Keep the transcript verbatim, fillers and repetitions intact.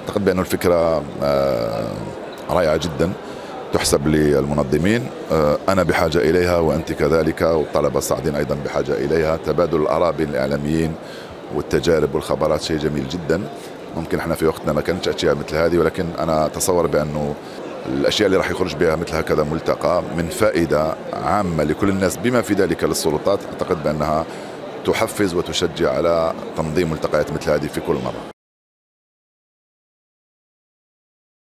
أعتقد بأن الفكرة رائعة جدا تحسب للمنظمين. أنا بحاجة إليها وأنت كذلك، والطلبة الصاعدين أيضا بحاجة إليها. تبادل الآراء بين الإعلاميين والتجارب والخبرات شيء جميل جدا. ممكن احنا في وقتنا ما كانتش أشياء مثل هذه، ولكن أنا أتصور بأنه الأشياء اللي راح يخرج بها مثل هكذا ملتقى من فائدة عامة لكل الناس بما في ذلك للسلطات، أعتقد بأنها تحفز وتشجع على تنظيم ملتقيات مثل هذه في كل مرة.